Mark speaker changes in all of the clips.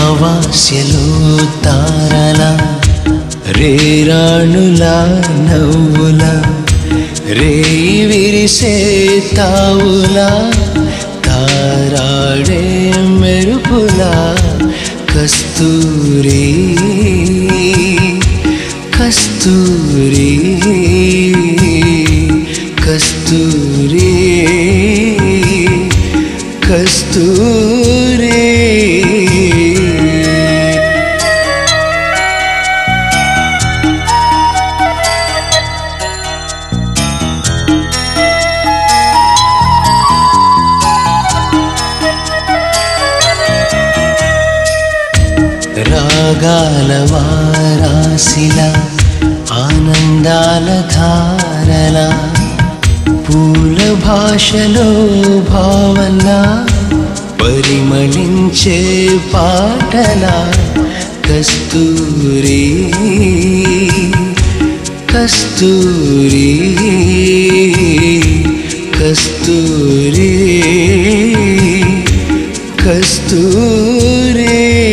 Speaker 1: అమావాస్యలో తారల రేరాణుల నవ్వుల రేయి విరిసే తావుల తారాడే మెరుపుల కస్తూరి కస్తూరి కస్తూరి కస్తూరి రాగాల వారాసిల ఆనందాల ధారల పూల భాషలో భావన పరిమళించే పాటల కస్తూరి కస్తూరి కస్తూరి కస్తూరి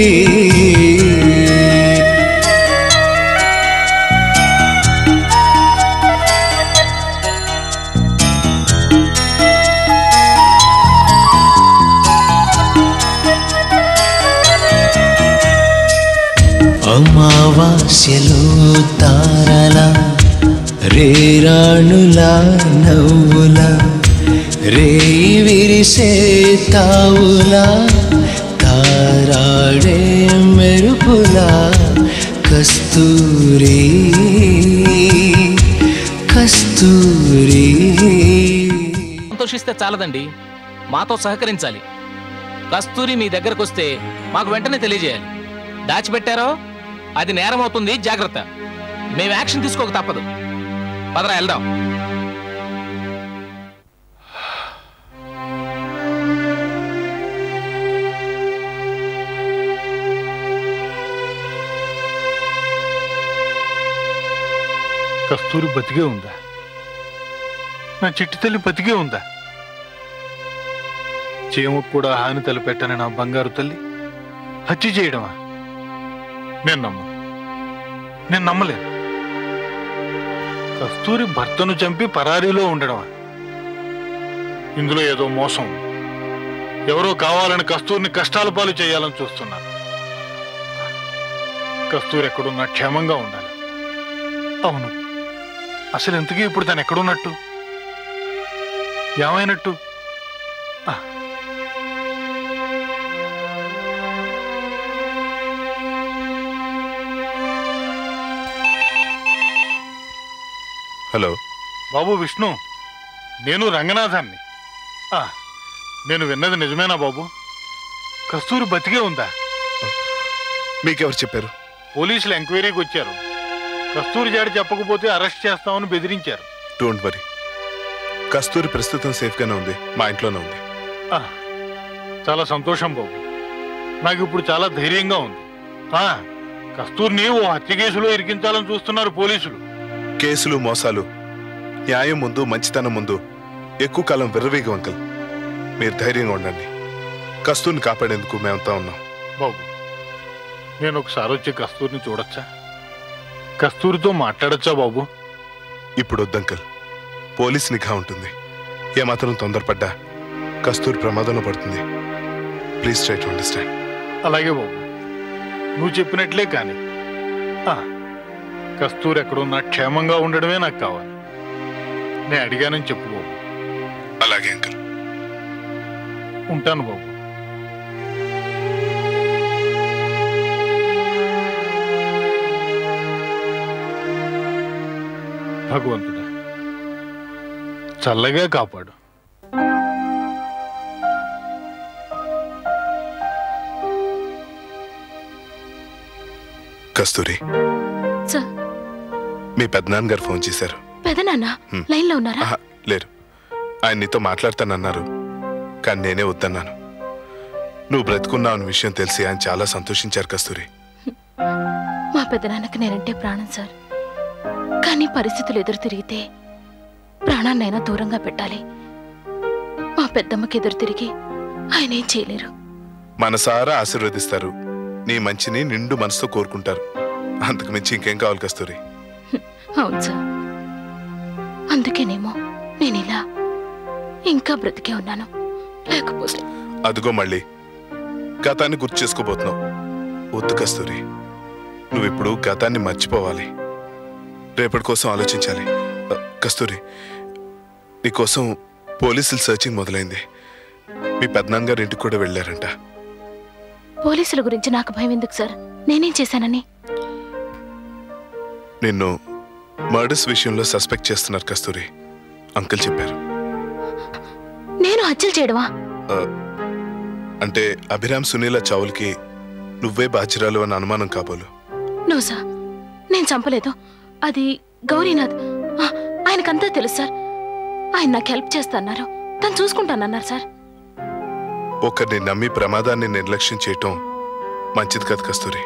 Speaker 1: అమావాస్యలో తారల రేరాణుల నవ్వుల రేయి విరిసే తావుల తారాడే మెరుపుల కస్తూరి కస్తూరి.
Speaker 2: సంతోషిస్తే చాలదండి, మాతో సహకరించాలి. కస్తూరి మీ దగ్గరకు వస్తే మాకు వెంటనే తెలియజేయాలి. దాచిపెట్టారో అది నేరం అవుతుంది, జాగ్రత్త. మేము యాక్షన్ తీసుకోక తప్పదు. పదరా వెళ్దాం.
Speaker 3: కస్తూరి బతికే ఉందా? నా చిట్టి తల్లి బతికే ఉందా? చీమకు కూడా హాని తలపెట్టని నా బంగారు తల్లి హత్య చేయడమా? నేను నమ్మలేను. కస్తూరి భర్తను చంపి పరారీలో ఉండడమా? ఇందులో ఏదో మోసం. ఎవరో కావాలని కస్తూరిని కష్టాల పాలు చేయాలని చూస్తున్నారు. కస్తూరి ఎక్కడున్నా క్షేమంగా ఉండాలి. అవును, అసలు ఎంతకీ ఇప్పుడు తను ఎక్కడున్నట్టు? ఏమైనట్టు?
Speaker 4: హలో
Speaker 3: బాబు విష్ణు, నేను రంగనాథాన్ని. నేను విన్నది నిజమేనా బాబు? కస్తూరి బతికే ఉందా?
Speaker 4: మీకెవరు చెప్పారు?
Speaker 3: పోలీసులు ఎంక్వైరీకి వచ్చారు. కస్తూరి జాడి చెప్పకపోతే అరెస్ట్ చేస్తామని బెదిరించారు.
Speaker 4: డోంట్ వరీ, కస్తూరి ప్రస్తుతం సేఫ్గానే ఉంది, మా ఇంట్లోనే ఉంది.
Speaker 3: చాలా సంతోషం బాబు. నాకు ఇప్పుడు చాలా ధైర్యంగా ఉంది. కస్తూరిని ఓ హత్య కేసులో ఇరికించాలని చూస్తున్నారు పోలీసులు.
Speaker 4: కేసులు మోసాలు న్యాయం ముందు, మంచితనం ముందు ఎక్కువ కాలం విర్రవీగం అంకల్. మీరు ధైర్యంగా ఉండండి. కస్తూరిని కాపాడేందుకు మేమంతా ఉన్నాం.
Speaker 3: బాబు, నేను ఒకసారి వచ్చి కస్తూరిని చూడొచ్చా? కస్తూరితో మాట్లాడచ్చా బాబు?
Speaker 4: ఇప్పుడు వద్దంకల్, పోలీస్ నిఘా ఉంటుంది. ఏమాత్రం తొందరపడ్డా కస్తూరి ప్రమాదంలో పడుతుంది. Please try to understand.
Speaker 3: అలాగే బాబు, నువ్వు చెప్పినట్లే. కానీ కస్తూరి ఎక్కడున్నా క్షేమంగా ఉండడమే నాకు కావాలి. నేను అడిగానని చెప్పు బాబు.
Speaker 4: అలాగే అంకల్.
Speaker 3: ఉంటాను బాబు. భగవంతుడా, చల్లగా కాపాడు.
Speaker 4: కస్తూరి, మీ పెద్దనాన్నగారు ఫోన్ చేశారు.
Speaker 5: పెదనాన్న లైన్ లో ఉన్నారా?
Speaker 4: లేరు. ఆయన నీతో మాట్లాడతానన్నారు, కానీ నేనే వద్దన్నాను. నువ్వు బ్రతుకున్నావు అన్న విషయం తెలిసి ఆయన చాలా సంతోషించారు కస్తూరి.
Speaker 5: మా పెద్దనాన్నకి నేనంటే ప్రాణం సార్. కానీ పరిస్థితులు ఎదురు తిరిగితే ప్రాణాన్నైనా దూరంగా పెట్టాలి. మా పెద్దమ్మకి ఎదురు తిరిగి ఆయన ఏం చేయలేరు.
Speaker 4: మనసారా ఆశీర్వదిస్తారు, నీ మంచిని నిండు మనసుతో కోరుకుంటారు. అంతకు మించి ఇంకేం కావాలి కస్తూరి?
Speaker 5: అవును సార్, అందుకేనేమో నేను ఇలా ఇంకా బ్రతికే ఉన్నాను. లేకపోతే
Speaker 4: అదిగో మళ్ళీ గతాన్ని గుర్తు చేసుకోబోతున్నావు. వద్దు కస్తూరి, నువ్విప్పుడు గతాన్ని మర్చిపోవాలి. రేపటి కోసం ఆలోచించాలి. కస్తూరి, నీకోసం పోలీసులు సర్చింగ్ మొదలైంది. మీ పెద్దనాన్నగారు ఇంటికి కూడా వెళ్ళారంట.
Speaker 5: పోలీసుల గురించి నాకు భయం ఎందుకు సార్? నేనేం చేశానని?
Speaker 4: నిన్ను మర్డర్స్ విషయంలో సస్పెక్ట్ చేస్తున్నారు కస్తూరి. అంకుల్ చెప్పారు.
Speaker 5: నేను హత్యలు చేయడమా?
Speaker 4: అంటే అభిరామ్ సునీల చావులకి నువ్వే బాధ్యురాలు అని అనుమానం కాబోలు.
Speaker 5: నో సార్, నేను చంపలేదు. అది గౌరీనాథ్. ఆయనకంతా తెలుసు సార్. ఆయన నాకు హెల్ప్ చేస్తాన్నారు, తను చూసుకుంటానన్నారు సార్.
Speaker 4: ఒకరిని నమ్మి ప్రమాదాన్ని నిర్లక్ష్యం చేయటం మంచిది కాదు కస్తూరి.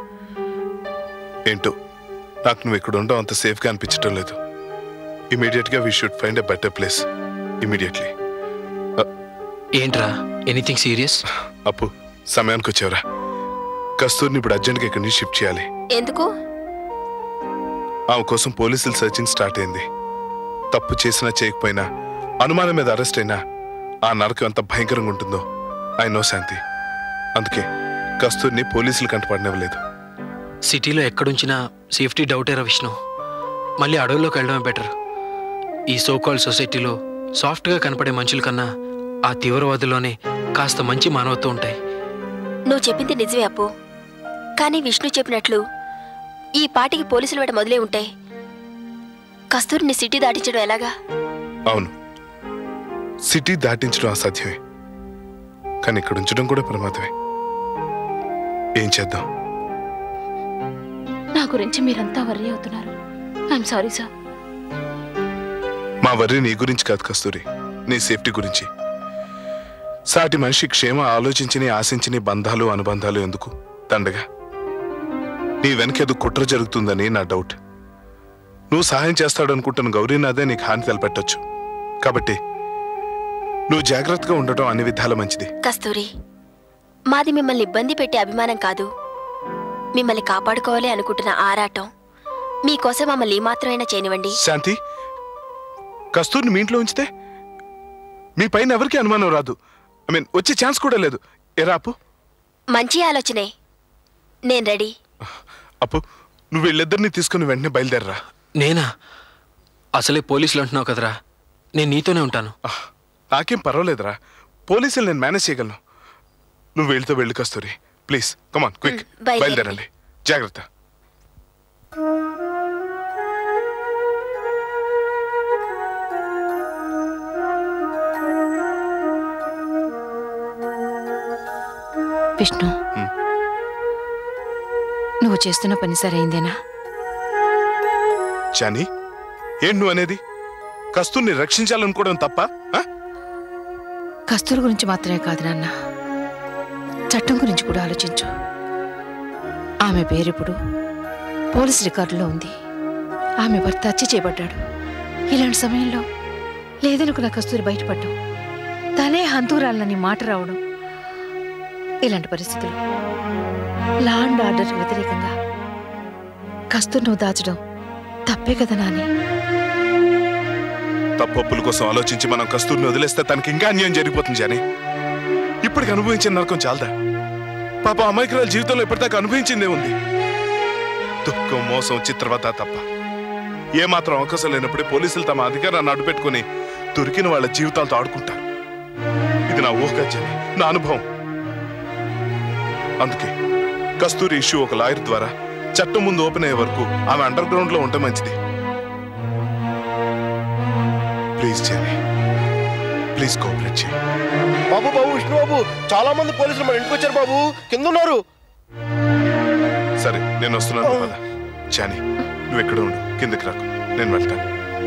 Speaker 4: ఏంటో నాకు నువ్వు ఇక్కడ ఉండడం అంత సేఫ్గా అనిపించటం లేదు. ఇమీడియట్గా we should find a better place immediately.
Speaker 6: ఏంట్రా, ఎనీథింగ్ సీరియస్?
Speaker 4: అప్పు, సమయానికి వచ్చావురా. కస్తూరిని ఇప్పుడు అర్జెంట్గా ఇక్కడి నుంచి షిఫ్ట్ చేయాలి.
Speaker 5: ఎందుకు?
Speaker 4: ఆమె కోసం పోలీసులు సర్చింగ్ స్టార్ట్ అయింది. తప్పు చేసినా చేయకపోయినా అనుమానం మీద అరెస్ట్ అయినా ఆ నరకం ఎంత భయంకరంగా ఉంటుందో ఐ నో శాంతి. అందుకే కస్తూరిని పోలీసులు కంటపడనివ్వలేదు.
Speaker 6: సిటీలో ఎక్కడుంచినా సేఫ్టీ డౌటేరా విష్ణు. మళ్ళీ అడవుల్లోకి వెళ్ళడమే బెటర్. ఈ సోకాల్డ్ సొసైటీలో సాఫ్ట్గా కనపడే మనుషుల కన్నా ఆ తీవ్రవాదుల్లోనే కాస్త మంచి మానవత్వం ఉంటాయి.
Speaker 7: నువ్వు చెప్పింది నిజమే అప్పు. కానీ విష్ణు చెప్పినట్లు ఈ పాటికి పోలీసులు వేట మొదలే ఉంటాయి. కస్తూరిని సిటీ దాటించడం ఎలాగా?
Speaker 4: అవును, సిటీ దాటించడం అసాధ్యమే. కానీ ఇక్కడ ఉంచడం కూడా ప్రమాదమే. ఏం చేద్దాం?
Speaker 5: నా గురించి మీరంతా వర్రీ అవుతున్నారు. I'm sorry sir.
Speaker 4: మా వర్రీ నీ గురించి కాదు కస్తూరి, నీ సేఫ్టీ గురించి. సాటి మనిషి క్షేమ ఆలోచించి ఆశించిన బంధాలు అనుబంధాలు ఎందుకు దండగా? నీ వెనకేదో కుట్ర జరుగుతుందని నా డౌట్. నువ్వు సహాయం చేస్తాడు అనుకుంటున్న గౌరీనాథే నీకు హాని తలపెట్టొచ్చు. కాబట్టి నువ్వు జాగ్రత్తగా ఉండటం అన్ని విధాల మంచిది.
Speaker 7: కస్తూరి, మాది మిమ్మల్ని ఇబ్బంది పెట్టే అభిమానం కాదు, మిమ్మల్ని కాపాడుకోవాలి అనుకుంటున్న ఆరాటం. మీకోసం మమ్మల్ని మాత్రమైనా చేయనివ్వండి.
Speaker 4: శాంతి, కస్తూరిని మీ ఇంట్లో ఉంచితే మీ పైన ఎవరికి అనుమానం రాదు. ఐ మీన్ వచ్చే ఛాన్స్ కూడా లేదు. ఎరా అప్పు?
Speaker 7: మంచి ఆలోచనే. నేను రెడీ.
Speaker 4: అప్పు, నువ్వు వీళ్ళిద్దరిని తీసుకుని వెంటనే బయలుదేరరా.
Speaker 6: నేనా? అసలే పోలీసులు అంటున్నావు కదరా, నేను నీతోనే ఉంటాను.
Speaker 4: నాకేం పర్వాలేదురా, పోలీసులు నేను మేనేజ్ చేయగలను. నువ్వు వీళ్ళతో వెళ్ళి కస్తూరి, ప్లీజ్ కమాన్ క్విక్, బయలుదేరండి. జాగ్రత్త.
Speaker 8: విష్ణు, నువ్వు చేస్తున్న పని సరైందేనా?
Speaker 4: జానీ, ఏంటి నువ్వు అనేది? కస్తూరిని రక్షించాలనుకోవడం తప్ప?
Speaker 8: కస్తూరి గురించి మాత్రమే కాదు నాన్న, చట్టం గురించి కూడా ఆలోచించు. ఆమె పేరిప్పుడు పోలీస్ రికార్డులో ఉంది. ఆమె భర్త హత్య చేయబడ్డాడు. ఇలాంటి సమయంలో లేదనుకున్న కస్తూరి బయటపడ్డం, తనే హంతూరాలని మాట రావడం, ఇలాంటి పరిస్థితులు లా అండ్ ఆర్డర్కి వ్యతిరేకంగా కస్తూరి నువ్వు దాచడం తప్పే కదా నాని?
Speaker 4: తప్పొప్పుల కోసం ఆలోచించి మనం కస్తూరిని వదిలేస్తే తనకి ఇంకా అన్యాయం జరిగిపోతుంది జానీ. ఇప్పటికి అనుభవించిన నరకం చాలదా? పాప అమాయకురాల జీవితంలో ఇప్పటిదాకా అనుభవించిందే ఉంది. దుఃఖం, మోసం, చిత్రవత తప్ప ఏమాత్రం అవకాశం లేనప్పుడే పోలీసులు తమ అధికారాన్ని అడ్డుపెట్టుకుని దొరికిన వాళ్ళ జీవితాలతో ఆడుకుంటారు. ఇది నా ఊహ జానీ, నా అనుభవం. అందుకే కస్తూరి ఇష్యూ ఒక లాయర్ ద్వారా చట్టం ముందు ఓపెన్ అయ్యే వరకు ఆమె అండర్ గ్రౌండ్ లో ఉంటే మంచిది. ప్లీజ్ జానీ, ప్లీజ్ కోఆపరేట్ చేయి.
Speaker 9: బాబు బాబు విష్ణు బాబు, చాలా మంది పోలీసులు మన ఇంటికి వచ్చారు బాబు, కింద ఉన్నారు.
Speaker 4: సరే, నేను వస్తున్నాను పద. జానీ, నువ్వు ఎక్కడ ఉండు, కిందకి రాకు, నేను వెళ్తాను.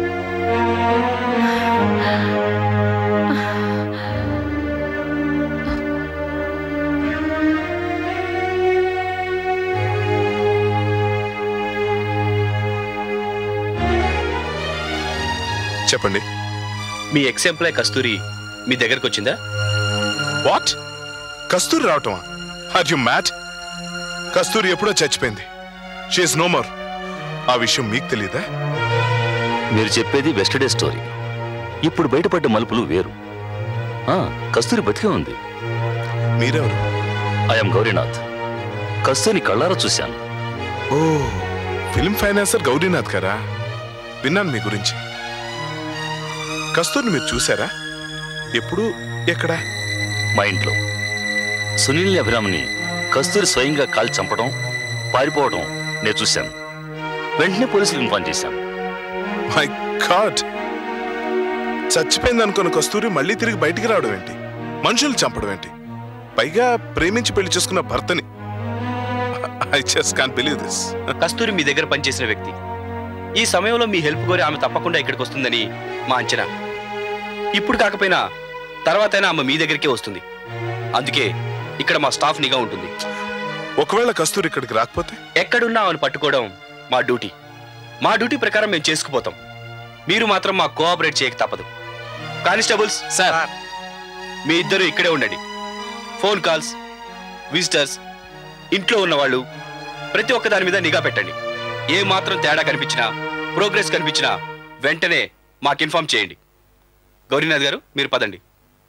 Speaker 4: చెప్పండి.
Speaker 10: మీ ఎక్స్ ఎంప్లాయ్ కస్తూరి మీ దగ్గరకు వచ్చిందా?
Speaker 4: వాట్? కస్తూరి రావటమా? Are you mad? కస్తూరి ఎప్పుడో చచ్చిపోయింది. She's no more. ఆ విషయం మీకు తెలియదా?
Speaker 11: మీరు చెప్పేది వెస్టర్డే స్టోరీ. ఇప్పుడు బయటపడ్డ మలుపులు వేరు. కస్తూరి బతికే ఉంది.
Speaker 4: మీరెవరు?
Speaker 11: ఐఎమ్ గౌరీనాథ్. కస్తూరిని కళ్ళారా చూశాను.
Speaker 4: ఓ, ఫిల్మ్ ఫైనాన్సర్ గౌరీనాథ్ గారా? విన్నాను మీ గురించి. కస్తూరిని మీరు చూసారా? ఎప్పుడు, ఎక్కడ?
Speaker 11: మా ఇంట్లో. సునీల్ అభిరామ్ని కస్తూరి స్వయంగా కాల్చి చంపడం, పారిపోవడం నేను చూశాను. వెంటనే పోలీసులకు ఇన్ఫార్మ్ చేశాను.
Speaker 4: మై గాడ్, చచ్చిపోయింది అనుకున్న కస్తూరి మళ్ళీ తిరిగి బయటికి రావడం ఏంటి? మనుషులు చంపడం ఏంటి? పైగా ప్రేమించి పెళ్లి చేసుకున్న భర్తని. I just can't believe this.
Speaker 10: Kasturi మీ దగ్గర పనిచేసిన వ్యక్తి. ఈ సమయంలో మీ హెల్ప్ కోరి ఆమె తప్పకుండా ఇక్కడికి వస్తుందని మా అంచనా. ఇప్పుడు కాకపోయినా తర్వాతైనా ఆమె మీ దగ్గరికే వస్తుంది. అందుకే ఇక్కడ మా స్టాఫ్ నిఘా ఉంటుంది.
Speaker 4: ఒకవేళ కస్తూరి ఇక్కడికి రాకపోతే?
Speaker 10: ఎక్కడున్నా ఆమెను పట్టుకోవడం మా డ్యూటీ. మా డ్యూటీ ప్రకారం మేము చేసుకుపోతాం. మీరు మాత్రం మా కోఆపరేట్ చేయక తప్పదు. కానిస్టేబుల్స్ సార్, మీ ఇద్దరు ఇక్కడే ఉండండి. ఫోన్ కాల్స్, విజిటర్స్, ఇంట్లో ఉన్నవాళ్ళు ప్రతి ఒక్క దాని మీద నిఘా పెట్టండి. ఏ మాత్రం తేడా కనిపించినా, ప్రోగ్రెస్ కనిపించినా వెంటనే మాకు ఇన్ఫార్మ్ చేయండి. గౌరీనాథ్ గారు, మీరు పదండి.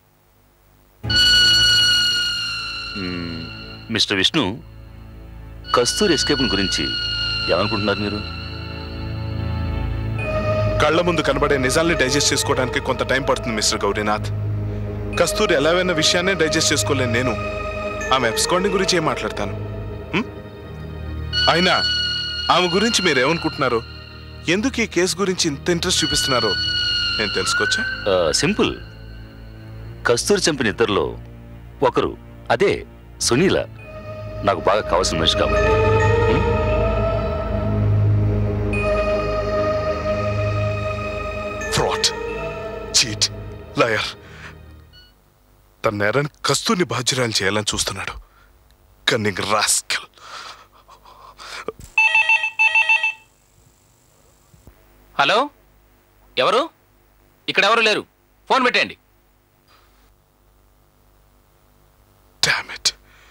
Speaker 11: మిస్టర్ విష్ణు, కస్తూరి ఎస్కేప్ గురించి ఏమనుకుంటున్నారు మీరు?
Speaker 4: కళ్ల ముందు కనబడే నిజాల్ని డైజెస్ట్ చేసుకోవడానికి కొంత టైం పడుతుంది మిస్టర్ గౌరీనాథ్. కస్తూరి ఎలాగైన విషయాన్ని డైజెస్ట్ చేసుకోలేను నేను. ఆమె అబ్స్కాండింగ్ గురించి ఏం మాట్లాడతాను? అయినా ఆమె గురించి మీరేమనుకుంటున్నారో, ఎందుకు ఈ కేసు గురించి ఇంత ఇంట్రెస్ట్ చూపిస్తున్నారో నేను తెలుసుకోవచ్చా?
Speaker 11: సింపుల్. కస్తూరి చంపిన ఇద్దరిలో ఒకరు అదే సునీల నాకు బాగా కావాల్సిన మనిషి కాబట్టి.
Speaker 4: Fraud, cheat, liar. తన నేరాన్ని కస్తూరిని బాధ్యురాలు చేయాలని చూస్తున్నాడు. Cunning rascal.
Speaker 2: హలో, ఎవరు? ఇక్కడ ఎవరు లేరు. ఫోన్ పెట్టండి.
Speaker 4: Damn it.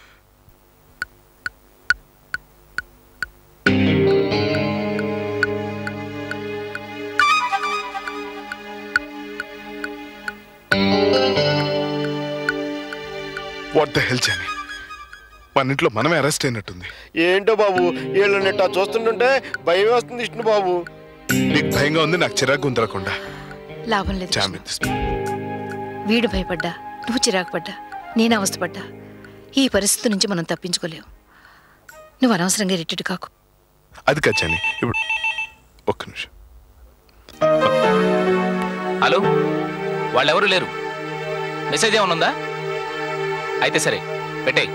Speaker 4: What the hell, Jenny? మన ఇంట్లో మనమే అరెస్ట్ అయినట్టుంది.
Speaker 9: ఏంటో బాబు, వీళ్ళని ఇట్టా చూస్తుంటుంటే భయం వస్తుంది విష్ణు బాబు.
Speaker 4: నీకు భయంగా ఉంది, నాకు చిరాకు ఉందరకుండా.
Speaker 8: లాభం లేదు. వీడు భయపడ్డా, నువ్వు చిరాకు పడ్డా, నేను అవస్థపడ్డా, ఈ పరిస్థితి నుంచి మనం తప్పించుకోలేవు. నువ్వు అనవసరంగా రిట్టిట్ కాకు.
Speaker 4: అది కచ్చాని. ఇప్పుడు ఒక్క నిమిషం.
Speaker 2: హలో, వాళ్ళెవరూ లేరు. మెసేజ్ ఏమైనా ఉందా? అయితే సరే, పెట్టేయ్.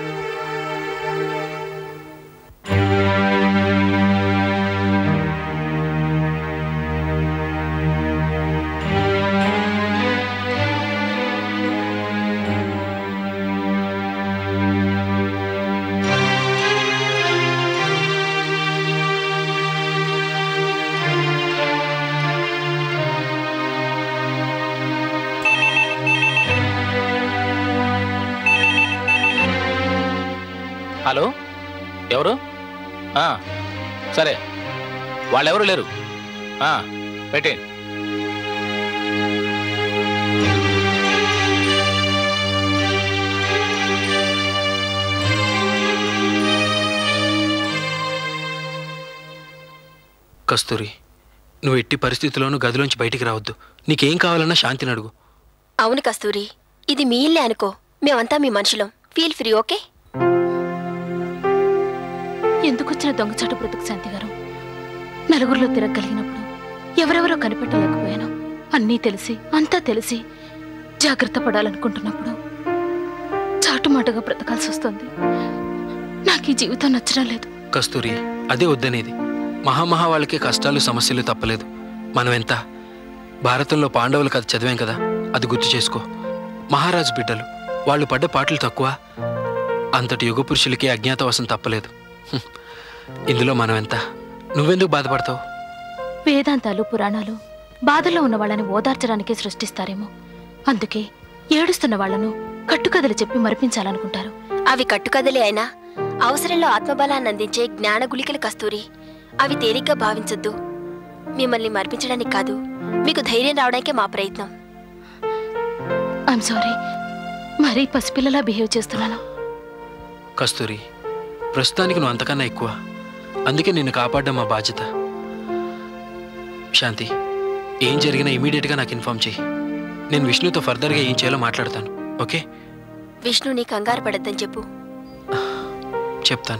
Speaker 2: హలో, ఎవరు? సరే, వాళ్ళెవరు లేరు. పెట్టేయండి.
Speaker 6: కస్తూరి, నువ్వు ఎట్టి పరిస్థితుల్లోనూ గదిలోంచి బయటికి రావద్దు. నీకేం కావాలన్నా శాంతిని అడుగు.
Speaker 7: అవును కస్తూరి, ఇది మీ ఇల్లే అనుకో. మేమంతా మీ మనుషులం. Feel free, okay?
Speaker 5: ఎందుకొచ్చిన దొంగచాటు బ్రతుకు శాంతి గారు? నలుగురిలో తిరగలిగినప్పుడు ఎవరెవరో కనిపెట్టలేకపోయాను. అన్నీ తెలిసి, అంతా తెలిసి జాగ్రత్త పడాలనుకుంటున్నప్పుడు చాటుమాటుగా బ్రతకాల్సి వస్తుంది. నాకు ఈ జీవితం నచ్చడం లేదు.
Speaker 6: కస్తూరి, అదే వద్దనేది. మహామహా వాళ్ళకే కష్టాలు, సమస్యలు తప్పలేదు. మనమెంత భారతంలో పాండవుల కథ చదివాం కదా, అది గుర్తు చేసుకో. మహారాజు బిడ్డలు, వాళ్ళు పడ్డ పాటలు తక్కువ. అంతటి యుగ పురుషులకి అజ్ఞాతవాసం తప్పలేదు. ఇందులో మనం ఎంత? నువ్వెందుకు బాధపడతావు?
Speaker 5: వేదాంతాలు, పురాణాలు బాధల్లో ఉన్న వాళ్ళని ఓదార్చడానికే సృష్టిస్తారేమో. అందుకే ఏడుస్తున్న వాళ్లను కట్టుకథలు చెప్పి మరిపించాలనుకుంటారు.
Speaker 7: అవి కట్టుకథలే అయినా అవసరంలో ఆత్మబలాన్ని అందించే జ్ఞాన గుళికలు కస్తూరి. అవి తేలిగ్గా భావించొద్దు. మిమ్మల్ని మర్పించడానికి కాదు, మీకు ధైర్యం రావడానికే మా ప్రయత్నం.
Speaker 5: ఐఎమ్ సారీ, మరీ పసిపిల్లలా బిహేవ్ చేస్తున్నాను.
Speaker 6: కస్తూరి, ప్రస్తుతానికి నువ్వు అంతకన్నా ఎక్కువ. అందుకే నిన్ను కాపాడడం మా బాధ్యత. శాంతి, ఏం జరిగినా ఇమీడియట్గా నాకు ఇన్ఫార్మ్ చేయి. నేను విష్ణుతో ఫర్దర్గా ఏం చేయాలో మాట్లాడతాను. ఓకే?
Speaker 7: విష్ణు నీ కంగారు పడద్దని చెప్పు.
Speaker 6: చెప్తాను.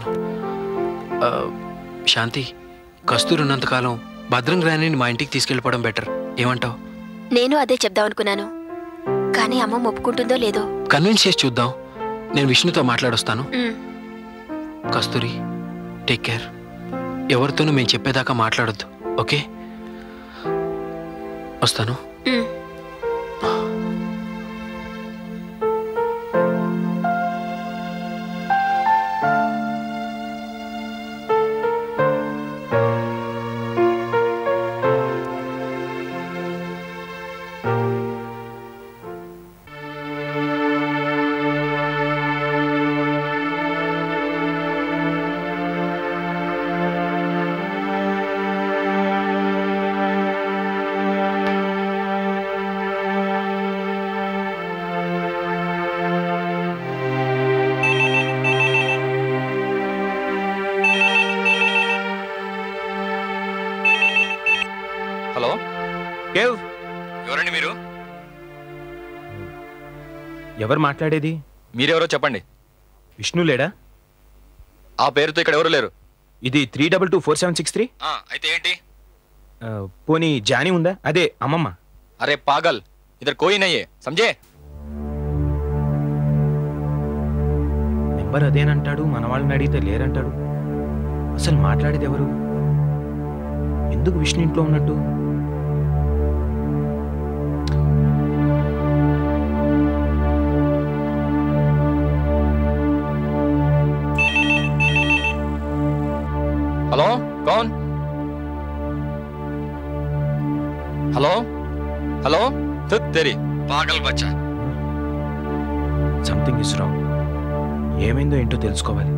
Speaker 6: శాంతి, కస్తూరి ఉన్నంతకాలం భద్రం రాణిని మా ఇంటికి తీసుకెళ్ళిపోవడం బెటర్. ఏమంటావు?
Speaker 7: నేను అదే చెప్దామనుకున్నాను, కానీ అమ్మ ఒప్పుకుంటుందో లేదో.
Speaker 6: కన్విన్స్ చేసి చూద్దాం. నేను విష్ణుతో మాట్లాడొస్తాను. కస్తూరి, టేక్ కేర్. ఎవరితోనూ మేము చెప్పేదాకా మాట్లాడొద్దు. ఓకే? వస్తాను.
Speaker 2: హలో,
Speaker 12: కేవ్,
Speaker 2: ఎవరండి మీరు?
Speaker 12: ఎవరు మాట్లాడేది?
Speaker 2: మీరెవరో చెప్పండి.
Speaker 12: విష్ణు లేడా?
Speaker 2: ఆ పేరుతో ఇక్కడ ఎవరు లేరు.
Speaker 12: ఇది 3224-763.
Speaker 2: అయితే ఏంటి?
Speaker 12: పోనీ జానీ ఉందా? అదే అమ్మమ్మ.
Speaker 2: అరే పాగల్, ఇద్దరు కోయి నయ్యే సమझे.
Speaker 12: నెంబర్ అదేనంటాడు, మన వాళ్ళని అడిగితే లేరంటాడు. అసలు మాట్లాడేది ఎవరు? ఎందుకు విష్ణు ఇంట్లో ఉన్నట్టు?
Speaker 2: हेलो, कौन? हेलो हेलो, तुत तेरी पागल बच्चा.
Speaker 12: Something is wrong. ఏమైందో ఏంటో తెలుసుకోవాలి.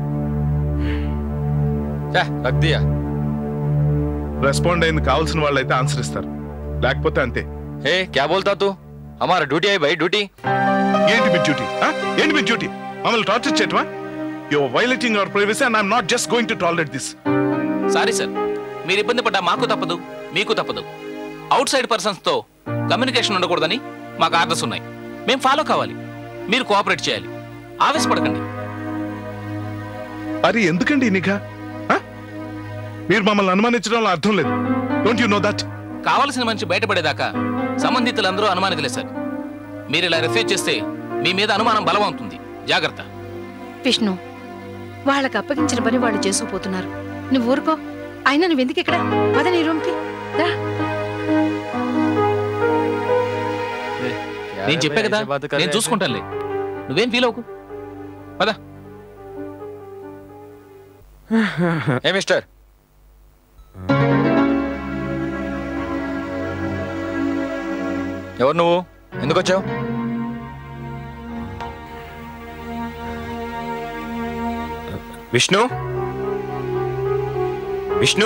Speaker 2: रख दिया.
Speaker 4: రెస్పాండ్ అయింది కావాల్సిన వాళ్ళైతే ఆన్సర్ ఇస్తారు, లేకపోతే అంతే.
Speaker 2: ఏ క్యా బోల్తా తూ? హమారా డ్యూటీ అయి భయ్, డ్యూటీ.
Speaker 4: ఏంటి మీ డ్యూటీ? ఏంటి మీ డ్యూటీ? మమ్మల్ని టార్చర్ చేయటమా? You are violating our privacy and I am not just going to tolerate this.
Speaker 2: Sorry sir, మీరు ఇబ్బంది పడ్డా మాకు తప్పదు, మీకు తప్పదు. అవుట్ సైడ్ పర్సన్స్ తో కమ్యూనికేషన్ ఉండకూడదని మాకు ఆర్డర్స్ ఉన్నాయి. మేము ఫాలో కావాలి, మీరు కోఆపరేట్ చేయాలి. ఆవేశపడకండి.
Speaker 4: అరే ఎందుకండి నిఘా? మీరు మమ్మల్ని అనుమానించడంలో అర్థం లేదు. Don't you know that?
Speaker 2: కావాల్సిన మనిషి బయటపడేదాకా సంబంధితులందరూ అనుమానితులే సార్. మీరు ఇలా రిఫ్యూజ్ చేస్తే మీ మీద అనుమానం బలమవుతుంది. జాగ్రత్త.
Speaker 8: విష్ణు, వాళ్ళకి అప్పగించిన పని వాళ్ళు చేసుకుపోతున్నారు. నువ్వు ఊరుకో. అయినా నువ్వెందుకు ఇక్కడ? పద నీ రూమ్కి రా.
Speaker 2: నేను చెప్పా కదా, నేను చూసుకుంటానులే, నువ్వేం ఫీల్ అవ్వకు. పద. ఏ మిస్టర్, ఎవరు నువ్వు? ఎందుకు వచ్చావు?
Speaker 12: విష్ణు, విష్ణు.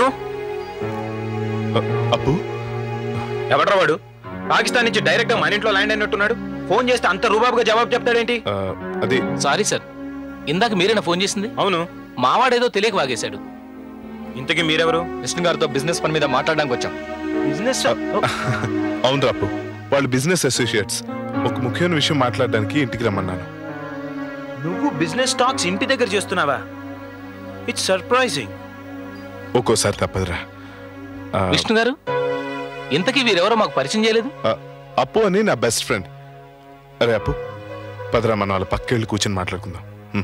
Speaker 4: అప్పు,
Speaker 12: ఎవడ్రా వాడు? పాకిస్తాన్ నుంచి డైరెక్ట్ గా మన ఇంట్లో ల్యాండ్ అయినట్టున్నాడు. ఫోన్ చేస్తే అంత రూబాబుగా జవాబు చెప్తాడేంటి?
Speaker 4: అది
Speaker 2: సారీ సార్, ఇందాక మీరేనా ఫోన్ చేసింది?
Speaker 12: అవును.
Speaker 2: మావాడేదో తెలియక వాగేశాడు.
Speaker 12: ఇంతకీ మీరెవరు?
Speaker 2: విష్ణు గారితో బిజినెస్ పని మీద మాట్లాడడానికి వచ్చాం.
Speaker 12: బిజినెస్?
Speaker 4: అవును రాపు, వాళ్ళు బిజినెస్ అసోసియేట్స్. ఒక ముఖ్యమైన విషయం మాట్లాడడానికి ఇంటికి రమ్మన్నాను.
Speaker 12: నువ్వు బిజినెస్ టాక్స్ ఇంటి దగ్గర చేస్తున్నావా? It's surprising.
Speaker 4: ఒక్కోసారి తప్పదురా.
Speaker 2: విష్ణు గారు, ఇంతకీ వీరెవరో మాకు పరిచయం చేయలేదు.
Speaker 4: అప్పు అని నా బెస్ట్ ఫ్రెండ్. అరే అప్పు, పదరా మనం వాళ్ళ పక్కెళ్ళి కూర్చొని మాట్లాడుకుందాం.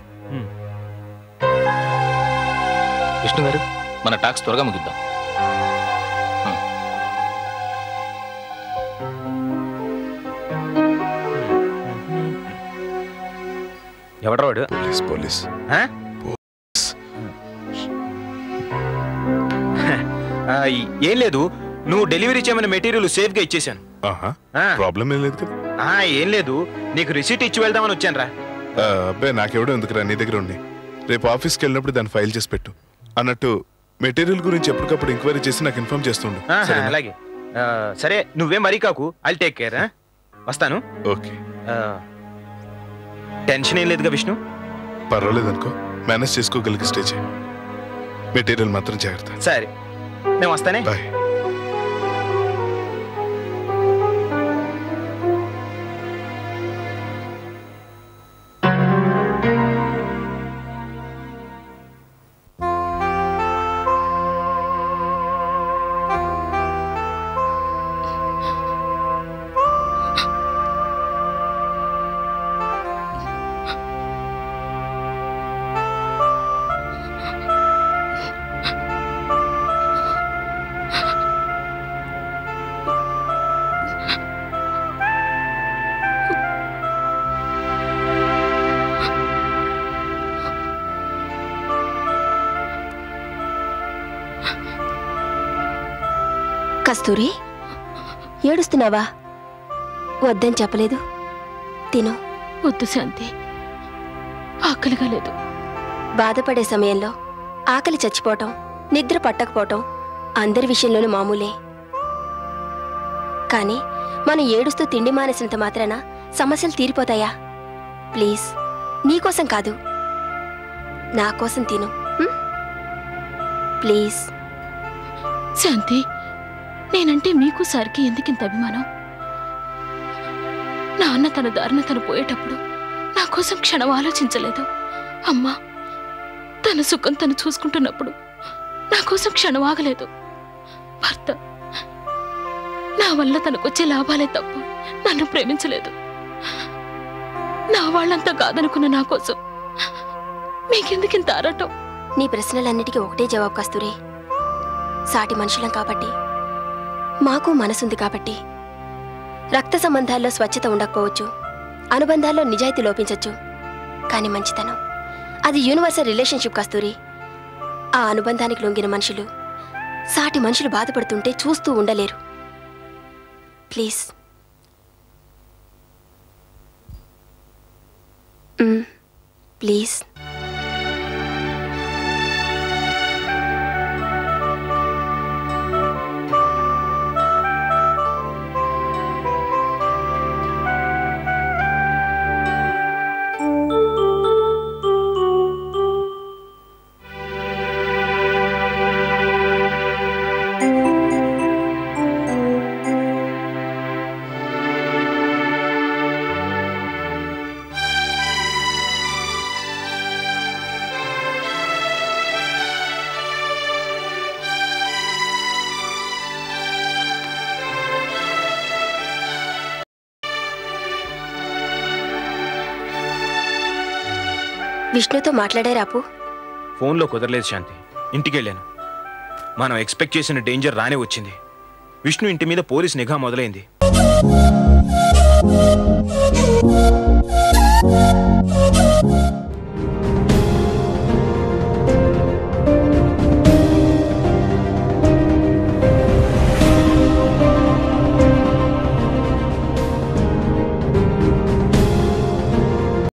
Speaker 2: విష్ణు గారు, మన టాక్స్ త్వరగా ముగిద్దాం.
Speaker 12: ఎవడ్రా వాడు?
Speaker 4: పోలీస్. పోలీస్
Speaker 12: ఏం లేదు, నువ్వు డెలివరీ చేయమని మెటీరియల్ సేఫ్ గా ఇచ్చేసాను.
Speaker 4: ప్రాబ్లం ఏం లేదు కదా?
Speaker 12: ఏం లేదు, నీకు రిసీట్ ఇచ్చి వెళ్దామని వచ్చాను రా.
Speaker 4: అబ్బాయి నాకెవడో ఎందుకురా, నీ దగ్గర ఉండి రేపు ఆఫీస్కి వెళ్ళినప్పుడు దాన్ని ఫైల్ చేసి పెట్టు. అన్నట్టు మెటీరియల్ గురించి ఎప్పటికప్పుడు ఎంక్వైరీ చేసి నాకు ఇన్ఫార్మ్ చేస్తుండు.
Speaker 12: అలాగే. సరే, నువ్వేం మరీ కాకు. I'll take care. వస్తాను.
Speaker 4: ఓకే.
Speaker 12: టెన్షన్ ఏం లేదుగా విష్ణు?
Speaker 4: పర్వాలేదనుకో, మేనేజ్ చేసుకోగలిగి స్టేజ్. మెటీరియల్ మాత్రం జాగ్రత్త.
Speaker 12: సరే, నేను వస్తానే.
Speaker 4: బాయ్.
Speaker 7: కస్తూరి, ఏడుస్తున్నావా? వద్దని చెప్పలేదు. తిను.
Speaker 5: వద్దు శాంతి, ఆకలిగా లేదు.
Speaker 7: బాధపడే సమయంలో ఆకలి చచ్చిపోవటం, నిద్ర పట్టకపోవటం అందరి విషయంలోనూ మామూలే. కానీ మనం ఏడుస్తూ తిండి మానేసినంత మాత్రాన సమస్యలు తీరిపోతాయా? ప్లీజ్, నీకోసం కాదు, నా కోసం తిను. ప్లీజ్.
Speaker 5: శాంతి, నేనంటే మీకు సార్కి ఎందుకింత అభిమానం? నాన్న తన దారిన తను పోయేటప్పుడు నా కోసం క్షణం ఆలోచించలేదు. అమ్మా తన సుఖం తను చూసుకుంటున్నప్పుడు నా కోసం క్షణం ఆగలేదు. భర్త నా వల్ల తనకొచ్చే లాభాలే తప్ప నన్ను ప్రేమించలేదు. నా వాళ్ళంతా కాదనుకున్న నా కోసం మీకెందుకింత ఆరాటం?
Speaker 7: నీ ప్రశ్నలన్నిటికీ ఒకటే జవాబు కస్తూరి. సాటి మనుషులం కాబట్టి, మాకు మనసుంది కాబట్టి. రక్త సంబంధాల్లో స్వచ్ఛత ఉండకపోవచ్చు, అనుబంధాల్లో నిజాయితీ లోపించవచ్చు, కానీ మంచితనం అది యూనివర్సల్ రిలేషన్షిప్ కస్తూరి. ఆ అనుబంధానికి లొంగిన మనుషులు సాటి మనుషులు బాధపడుతుంటే చూస్తూ ఉండలేరు. ప్లీజ్. ప్లీజ్. విష్ణుతో మాట్లాడారాపు?
Speaker 12: ఫోన్లో కుదరలేదు శాంతి. ఇంటికి వెళ్ళాను. మనం ఎక్స్పెక్ట్ చేసిన డేంజర్ రానే వచ్చింది. విష్ణు ఇంటి మీద పోలీస్ నిఘా మొదలైంది.